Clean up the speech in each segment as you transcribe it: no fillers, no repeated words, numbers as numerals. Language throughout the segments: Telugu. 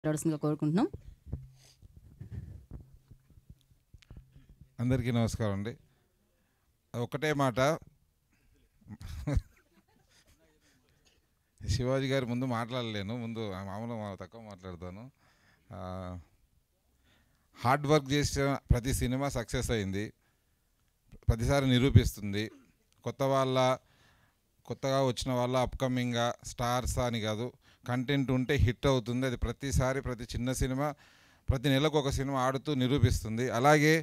మాట్లాడాల్సిందిగా కోరుకుంటున్నాం. అందరికీ నమస్కారం అండి. ఒకటే మాట, శివాజీ గారి ముందు మాట్లాడలేను, ముందు మామూలుగా తక్కువ మాట్లాడతాను. హార్డ్ వర్క్ చేసిన ప్రతి సినిమా సక్సెస్ అయింది, ప్రతిసారి నిరూపిస్తుంది. కొత్తగా వచ్చిన వాళ్ళ అప్కమింగ్గా స్టార్స్ అని కాదు, కంటెంట్ ఉంటే హిట్ అవుతుంది. అది ప్రతిసారి ప్రతి చిన్న సినిమా ప్రతి నెలకు ఒక సినిమా ఆడుతూ నిరూపిస్తుంది. అలాగే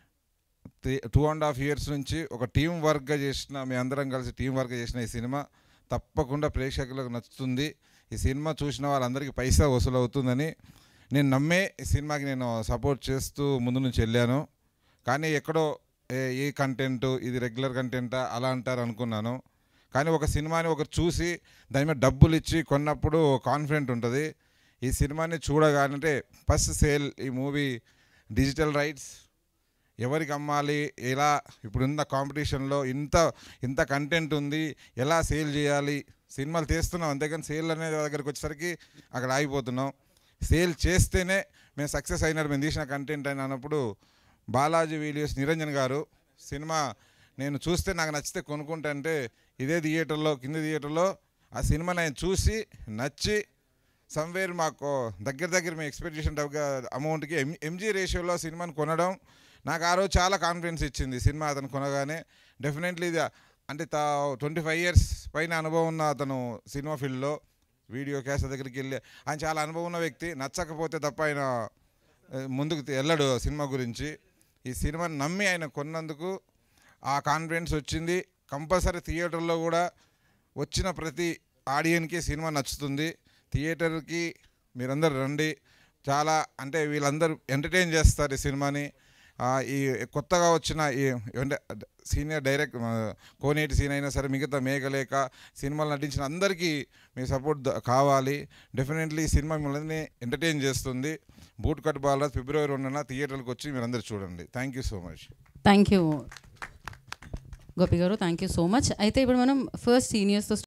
2.5 years నుంచి ఒక టీం వర్క్గా చేసిన, మీ అందరం కలిసి టీం వర్క్ చేసిన ఈ సినిమా తప్పకుండా ప్రేక్షకులకు నచ్చుతుంది. ఈ సినిమా చూసిన వాళ్ళందరికీ పైసా వసూలు అవుతుందని నేను నమ్మే ఈ సినిమాకి నేను సపోర్ట్ చేస్తూ ముందు నుంచి వెళ్ళాను. కానీ ఎక్కడో ఈ కంటెంట్ ఇది రెగ్యులర్ కంటెంటా అలా అంటారు అనుకున్నాను. కానీ ఒక సినిమాని ఒకరు చూసి దాని మీద డబ్బులు ఇచ్చి కొన్నప్పుడు కాన్ఫిడెంట్ ఉంటుంది. ఈ సినిమాని చూడగానంటే ఫస్ట్ సేల్, ఈ మూవీ డిజిటల్ రైట్స్ ఎవరికి అమ్మాలి, ఎలా ఇప్పుడున్న కాంపిటీషన్లో ఇంత కంటెంట్ ఉంది, ఎలా సేల్ చేయాలి, సినిమాలు తీస్తున్నాం అంతేకాని సేల్ అనే దగ్గరికి వచ్చేసరికి అక్కడ ఆగిపోతున్నాం. సేల్ చేస్తేనే మేము సక్సెస్ అయినారు, మేము తీసిన కంటెంట్ అని అన్నప్పుడు బాలాజీ వీడియోస్ నిరంజన్ గారు సినిమా నేను చూస్తే నాకు నచ్చితే కొనుక్కుంటే ఇదే థియేటర్లో, కింది థియేటర్లో ఆ సినిమా నేను చూసి నచ్చి సమ్వేర్ మాకు దగ్గర మేము ఎక్స్పెక్ట్ చేసిన అమౌంట్కి ఎంజీ రేషియోలో సినిమాని కొనడం నాకు ఆ రోజు చాలా కాన్ఫిడెన్స్ ఇచ్చింది. సినిమా అతను కొనగానే డెఫినెట్లీ ఇది అంటే 25 years పైన అనుభవం ఉన్న అతను సినిమా ఫీల్డ్లో వీడియో క్యాస్ట్ దగ్గరికి వెళ్ళి ఆయన చాలా అనుభవం ఉన్న వ్యక్తి. నచ్చకపోతే తప్ప ఆయన ముందుకు వెళ్ళడు సినిమా గురించి. ఈ సినిమాని నమ్మి ఆయన కొన్నందుకు ఆ కాన్ఫిడెన్స్ వచ్చింది. కంపల్సరీ థియేటర్లో కూడా వచ్చిన ప్రతి ఆడియన్కి సినిమా నచ్చుతుంది. థియేటర్కి మీరందరూ రండి. చాలా అంటే వీళ్ళందరూ ఎంటర్టైన్ చేస్తారు ఈ సినిమాని. ఈ కొత్తగా వచ్చిన ఈ సీనియర్ డైరెక్ట్ కోనేటి సీన్ అయినా సరే, మిగతా మేఘలేఖ సినిమాలు నటించిన అందరికీ మీ సపోర్ట్ కావాలి. డెఫినెట్లీ ఈ సినిమా మిమ్మల్ని ఎంటర్టైన్ చేస్తుంది. బూట్కట్ బాలరాజు February 2న థియేటర్కి వచ్చి మీరు అందరు చూడండి. Thank you so much. Thank you Gopi గారు, థ్యాంక్ యూ సో మచ్. అయితే ఇప్పుడు మనం ఫస్ట్ సీనియర్స్తో